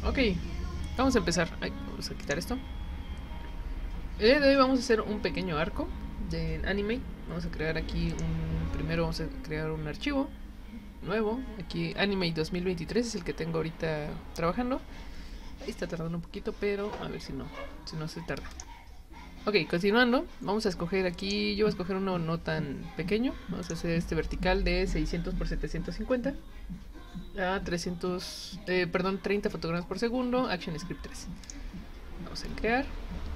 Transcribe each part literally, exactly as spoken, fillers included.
Ok, vamos a empezar. Ay, vamos a quitar esto. El día de hoy vamos a hacer un pequeño arco de anime. Vamos a crear aquí un... Primero vamos a crear un archivo nuevo. Aquí Anime dos mil veintitrés es el que tengo ahorita trabajando. Ahí está tardando un poquito, pero a ver si no, si no se tarda. Ok, continuando, vamos a escoger aquí, yo voy a escoger uno no tan pequeño. Vamos a hacer este vertical de seiscientos por setecientos cincuenta a trescientos, eh, perdón, treinta fotogramas por segundo, ActionScript tres. Vamos a crear.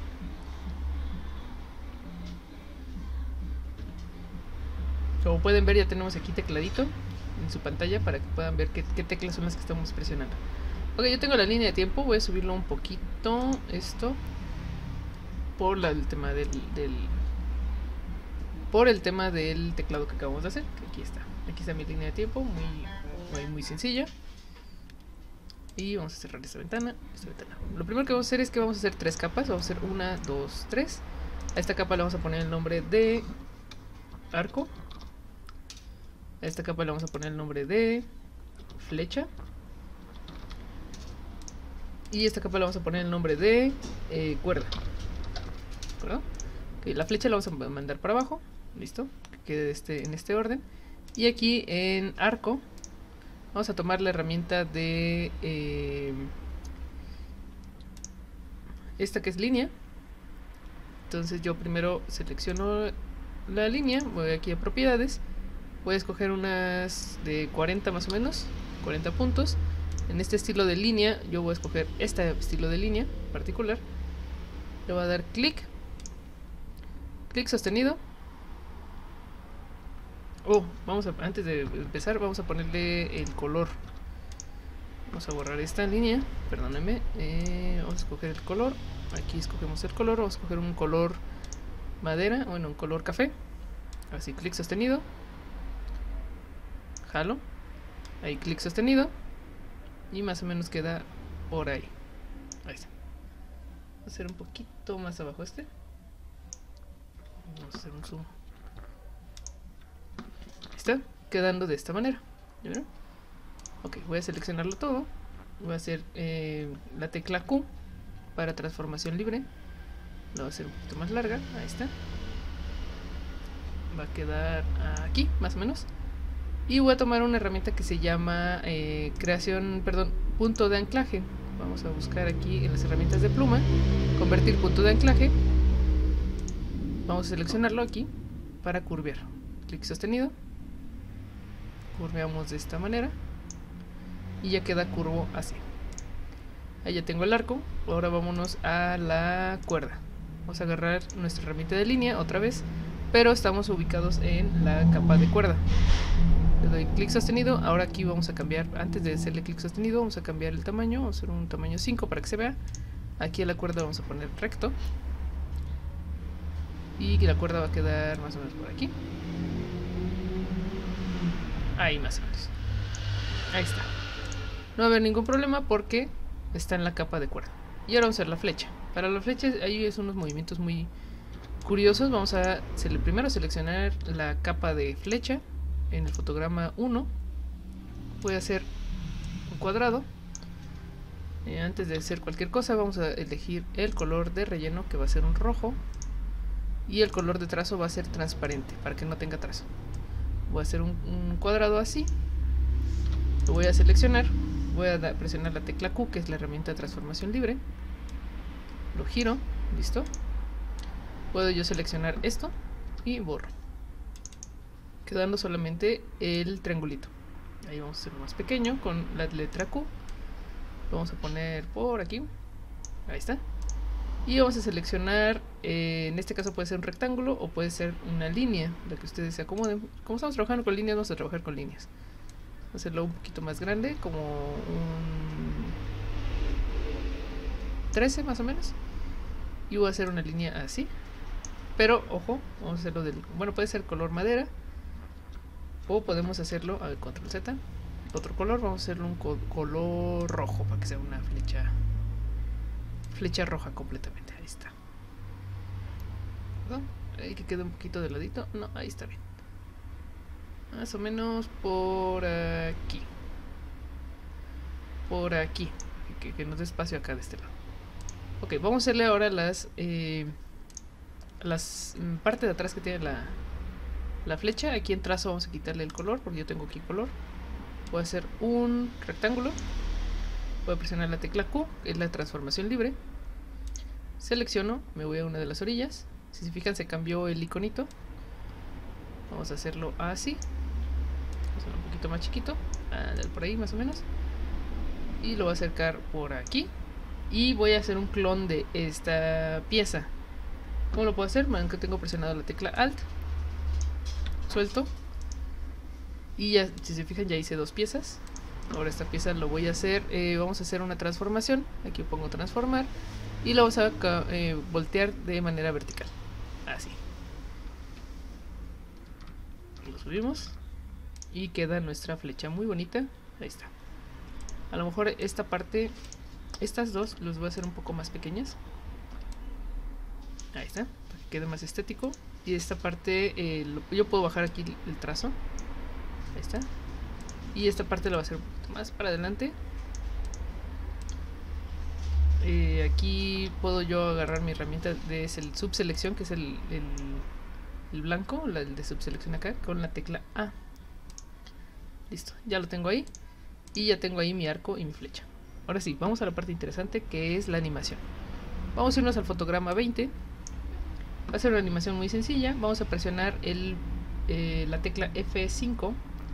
Como pueden ver, ya tenemos aquí tecladito en su pantalla para que puedan ver qué, qué teclas son las que estamos presionando. Ok, yo tengo la línea de tiempo, voy a subirlo un poquito, esto, por la, el tema del, del por el tema del teclado que acabamos de hacer, que aquí está. Aquí está mi línea de tiempo, muy, muy, muy sencilla. Y vamos a cerrar esta ventana, esta ventana. Lo primero que vamos a hacer es que vamos a hacer tres capas. Vamos a hacer una, dos, tres. A esta capa le vamos a poner el nombre de arco. A esta capa le vamos a poner el nombre de flecha. Y a esta capa le vamos a poner el nombre de eh, cuerda. ¿De acuerdo? Okay, la flecha la vamos a mandar para abajo. Listo, que quede este, en este orden. Y aquí en arco vamos a tomar la herramienta de eh, esta que es línea. Entonces yo primero selecciono la línea, voy aquí a propiedades, voy a escoger unas de cuarenta más o menos, cuarenta puntos. En este estilo de línea yo voy a escoger este estilo de línea particular. Le voy a dar clic, clic sostenido. Oh, vamos a, antes de empezar vamos a ponerle el color. Vamos a borrar esta línea, perdónenme. Eh, vamos a escoger el color. Aquí escogemos el color, vamos a escoger un color madera, bueno, un color café. Así, clic sostenido. Jalo. Ahí, clic sostenido. Y más o menos queda por ahí. Ahí está. Vamos a hacer un poquito más abajo este. Vamos a hacer un zoom. Está quedando de esta manera. ¿Ya vieron? Ok, voy a seleccionarlo todo. Voy a hacer eh, la tecla Q para transformación libre. Lo voy a hacer un poquito más larga. Ahí está. Va a quedar aquí, más o menos. Y voy a tomar una herramienta que se llama eh, creación, perdón, punto de anclaje. Vamos a buscar aquí en las herramientas de pluma, convertir punto de anclaje. Vamos a seleccionarlo aquí para curvear. Clic sostenido. Curveamos de esta manera. Y ya queda curvo así. Ahí ya tengo el arco. Ahora vámonos a la cuerda. Vamos a agarrar nuestra herramienta de línea otra vez, pero estamos ubicados en la capa de cuerda. Le doy clic sostenido. Ahora aquí vamos a cambiar, antes de hacerle clic sostenido, vamos a cambiar el tamaño. Vamos a hacer un tamaño cinco para que se vea. Aquí a la cuerda vamos a poner recto. Y la cuerda va a quedar más o menos por aquí. Ahí más o menos. Ahí está. No va a haber ningún problema porque está en la capa de cuerda. Y ahora vamos a hacer la flecha. Para la flecha hay unos movimientos muy curiosos. Vamos a primero seleccionar la capa de flecha en el fotograma uno. Voy a hacer un cuadrado. Eh, antes de hacer cualquier cosa vamos a elegir el color de relleno, que va a ser un rojo. Y el color de trazo va a ser transparente para que no tenga trazo. Voy a hacer un, un cuadrado así. Lo voy a seleccionar. Voy a da, presionar la tecla Q, que es la herramienta de transformación libre. Lo giro, listo. Puedo yo seleccionar esto y borro, quedando solamente el triangulito. Ahí vamos a hacerlo más pequeño con la letra Q. Lo vamos a poner por aquí. Ahí está. Y vamos a seleccionar, eh, en este caso puede ser un rectángulo o puede ser una línea, la que ustedes se acomoden. Como estamos trabajando con líneas, vamos a trabajar con líneas. Vamos a hacerlo un poquito más grande, como un trece más o menos. Y voy a hacer una línea así. Pero, ojo, vamos a hacerlo del... Bueno, puede ser color madera. O podemos hacerlo, a ver, control Z. Otro color, vamos a hacerlo un co color rojo, para que sea una flecha. Flecha roja completamente, ahí está. ¿No? Ahí que quede un poquito de ladito. No, ahí está bien. Más o menos por aquí. Por aquí. que, que nos dé espacio acá de este lado. Ok, vamos a hacerle ahora las eh, las mm, parte de atrás que tiene la, la flecha. Aquí en trazo vamos a quitarle el color, porque yo tengo aquí color. Voy a hacer un rectángulo. Voy a presionar la tecla Q, que es la transformación libre. Selecciono, me voy a una de las orillas. Si se fijan, se cambió el iconito. Vamos a hacerlo así. Vamos a hacerlo un poquito más chiquito, ah, por ahí más o menos. Y lo voy a acercar por aquí. Y voy a hacer un clon de esta pieza. ¿Cómo lo puedo hacer? Bueno, que tengo presionado la tecla Alt. Suelto. Y ya, si se fijan, ya hice dos piezas. Ahora esta pieza lo voy a hacer, eh, vamos a hacer una transformación. Aquí pongo transformar. Y lo vamos a eh, voltear de manera vertical. Así. Lo subimos. Y queda nuestra flecha muy bonita. Ahí está. A lo mejor esta parte, estas dos, los voy a hacer un poco más pequeñas. Ahí está, para que quede más estético. Y esta parte, eh, lo, yo puedo bajar aquí el trazo. Ahí está. Y esta parte la voy a hacer un poquito más para adelante. Eh, aquí puedo yo agarrar mi herramienta de subselección, que es el, el, el blanco, la de subselección acá, con la tecla A. Listo, ya lo tengo ahí. Y ya tengo ahí mi arco y mi flecha. Ahora sí, vamos a la parte interesante, que es la animación. Vamos a irnos al fotograma veinte. Va a ser una animación muy sencilla. Vamos a presionar el, eh, la tecla F cinco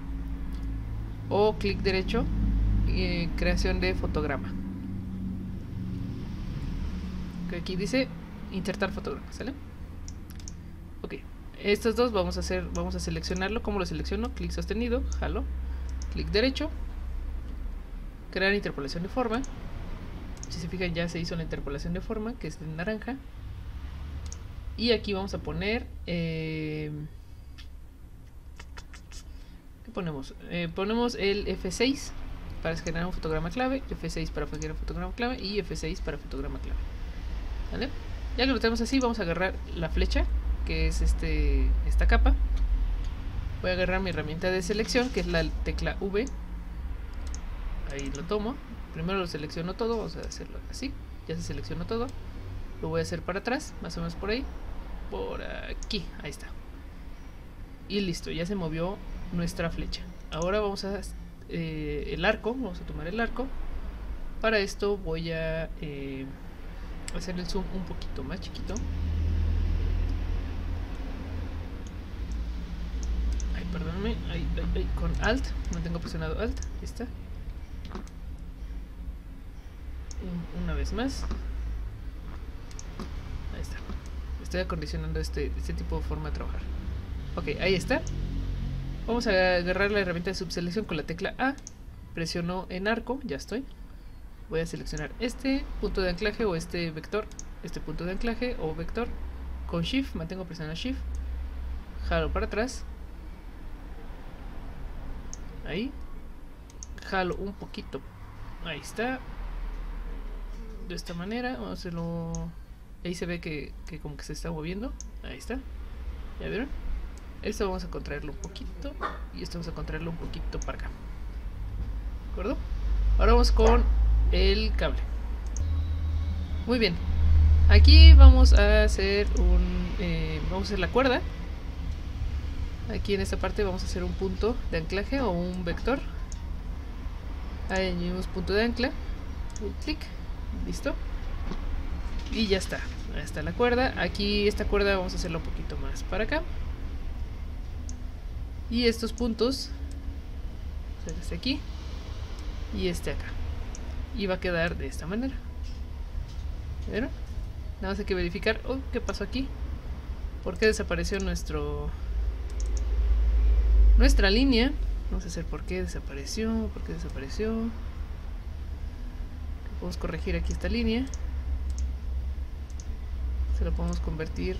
o clic derecho, eh, creación de fotograma. Que aquí dice insertar fotograma, ¿sale? Ok, estos dos vamos a hacer, vamos a seleccionarlo. ¿Cómo lo selecciono? Clic sostenido, jalo, clic derecho, crear interpolación de forma. Si se fijan, ya se hizo la interpolación de forma, que es en naranja. Y aquí vamos a poner eh, ¿qué ponemos? Eh, ponemos el F seis para generar un fotograma clave, F seis para generar un fotograma clave y F seis para fotograma clave. ¿Vale? Ya que lo tenemos así, vamos a agarrar la flecha, que es este esta capa. Voy a agarrar mi herramienta de selección, que es la tecla V. Ahí lo tomo. Primero lo selecciono todo, vamos a hacerlo así. Ya se seleccionó todo. Lo voy a hacer para atrás, más o menos por ahí. Por aquí, ahí está. Y listo, ya se movió nuestra flecha. Ahora vamos a eh, el arco, vamos a tomar el arco. Para esto voy a eh, hacer el zoom un poquito más chiquito. Ay, perdóname, ay, ay, ay, con Alt, no tengo presionado Alt, ahí está. Una vez más. Ahí está. Estoy acondicionando este, este tipo de forma de trabajar. Ok, ahí está. Vamos a agarrar la herramienta de subselección con la tecla A. Presiono en arco, ya estoy. Voy a seleccionar este punto de anclaje o este vector. Este punto de anclaje o vector. Con Shift, mantengo presionado Shift. Jalo para atrás. Ahí. Jalo un poquito. Ahí está. De esta manera, vamos a hacerlo. Ahí se ve que, que como que se está moviendo. Ahí está. ¿Ya vieron? Esto vamos a contraerlo un poquito. Y esto vamos a contraerlo un poquito para acá. ¿De acuerdo? Ahora vamos con el cable. Muy bien. Aquí vamos a hacer un. Eh, vamos a hacer la cuerda. Aquí en esta parte vamos a hacer un punto de anclaje o un vector. Ahí añadimos punto de ancla. Un clic. Listo. Y ya está. Ahí está la cuerda. Aquí esta cuerda vamos a hacerla un poquito más para acá. Y estos puntos, este aquí y este acá. Y va a quedar de esta manera. ¿Vieron? Nada más hay que verificar. Oh, ¿qué pasó aquí? ¿Por qué desapareció nuestro nuestra línea? Vamos a hacer por qué desapareció. ¿Por qué desapareció? Podemos corregir aquí esta línea. Se la podemos convertir.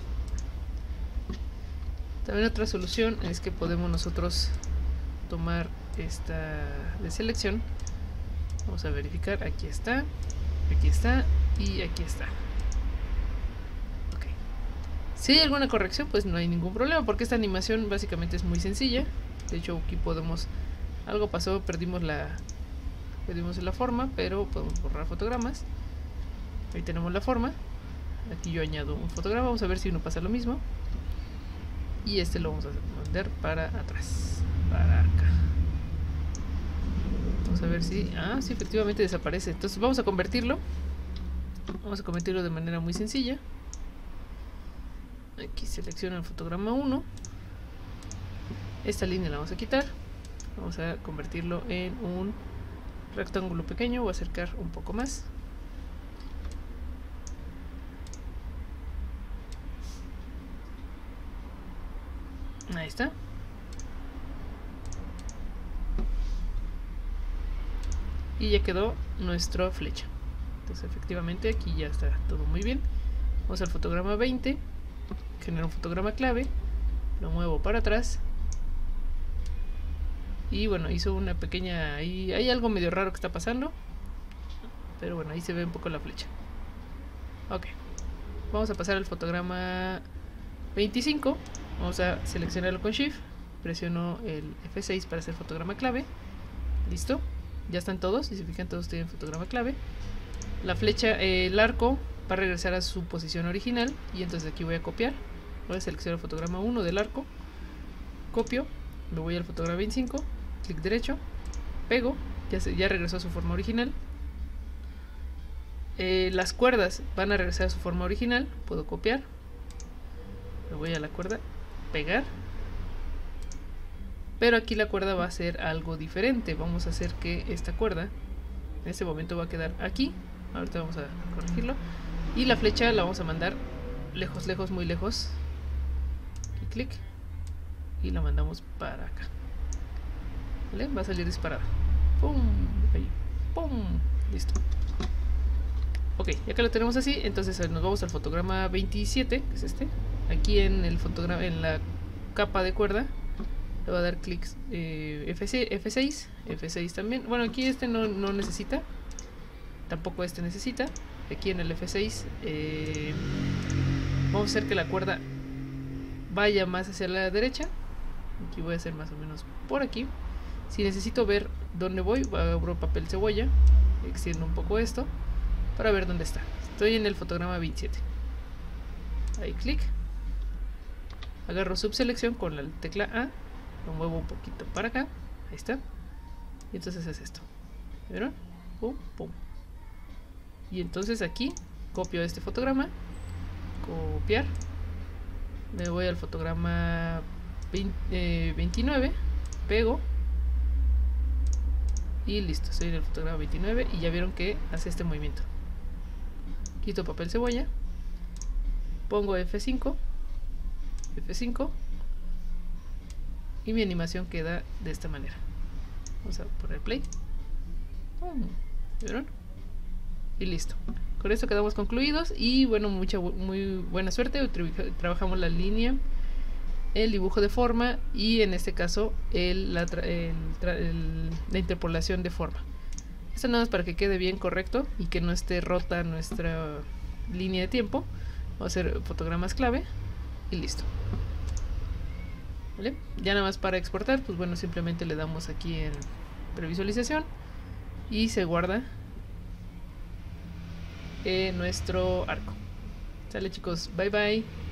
También otra solución es que podemos nosotros tomar esta de selección. Vamos a verificar. Aquí está. Aquí está. Y aquí está. Ok. Si hay alguna corrección, pues no hay ningún problema, porque esta animación básicamente es muy sencilla. De hecho, aquí podemos. Algo pasó, perdimos la pedimos la forma, pero podemos borrar fotogramas. Ahí tenemos la forma. Aquí yo añado un fotograma, vamos a ver si uno pasa lo mismo. Y este lo vamos a mandar para atrás, para acá. Vamos a ver si... Ah, sí, efectivamente desaparece. Entonces vamos a convertirlo. Vamos a convertirlo de manera muy sencilla. Aquí selecciono el fotograma uno. Esta línea la vamos a quitar. Vamos a convertirlo en un rectángulo pequeño. Voy a acercar un poco más. Ahí está. Y ya quedó nuestra flecha. Entonces efectivamente aquí ya está todo muy bien. Vamos al fotograma veinte. Genero un fotograma clave. Lo muevo para atrás. Y bueno, hizo una pequeña... Ahí, hay algo medio raro que está pasando. Pero bueno, ahí se ve un poco la flecha. Ok. Vamos a pasar al fotograma veinticinco. Vamos a seleccionarlo con Shift. Presiono el F seis para hacer fotograma clave. Listo. Ya están todos. Si se fijan, todos tienen fotograma clave. La flecha, eh, el arco va a regresar a su posición original. Y entonces aquí voy a copiar. Voy a seleccionar el fotograma uno del arco. Copio. Me voy al fotograma veinticinco. Clic derecho. Pego. Ya, se, ya regresó a su forma original. Eh, las cuerdas van a regresar a su forma original. Puedo copiar. Me voy a la cuerda. Pegar. Pero aquí la cuerda va a ser algo diferente. Vamos a hacer que esta cuerda en este momento va a quedar aquí. Ahorita vamos a corregirlo. Y la flecha la vamos a mandar lejos, lejos, muy lejos. Clic, clic. Y la mandamos para acá. ¿Vale? Va a salir disparada. ¡Pum! Ahí. ¡Pum! Listo. Ok, ya que lo tenemos así, entonces nos vamos al fotograma veintisiete, que es este. Aquí en el fotograma, en la capa de cuerda, le voy a dar clic eh, F seis, F seis también. Bueno, aquí este no, no necesita, tampoco este necesita. Aquí en el F seis eh, vamos a hacer que la cuerda vaya más hacia la derecha. Aquí voy a hacer más o menos por aquí. Si necesito ver dónde voy, abro papel cebolla, extiendo un poco esto para ver dónde está. Estoy en el fotograma veintisiete. Ahí clic. Agarro subselección con la tecla A. Lo muevo un poquito para acá. Ahí está. Y entonces es esto. ¿Vieron? Pum, pum. Y entonces aquí copio este fotograma. Copiar. Me voy al fotograma veinte, eh, veintinueve. Pego. Y listo. Estoy en el fotograma veintinueve. Y ya vieron que hace este movimiento. Quito papel cebolla. Pongo F cinco. F cinco. Y mi animación queda de esta manera. Vamos a poner play. ¿Vieron? Y listo. Con esto quedamos concluidos. Y bueno, mucha muy buena suerte. Trabajamos la línea, el dibujo de forma y en este caso el, la, el, el, la interpolación de forma. Esto nada más para que quede bien correcto y que no esté rota nuestra línea de tiempo. Vamos a hacer fotogramas clave y listo. ¿Vale? Ya nada más para exportar, pues bueno, simplemente le damos aquí en previsualización y se guarda en nuestro arco. Sale, chicos, bye bye.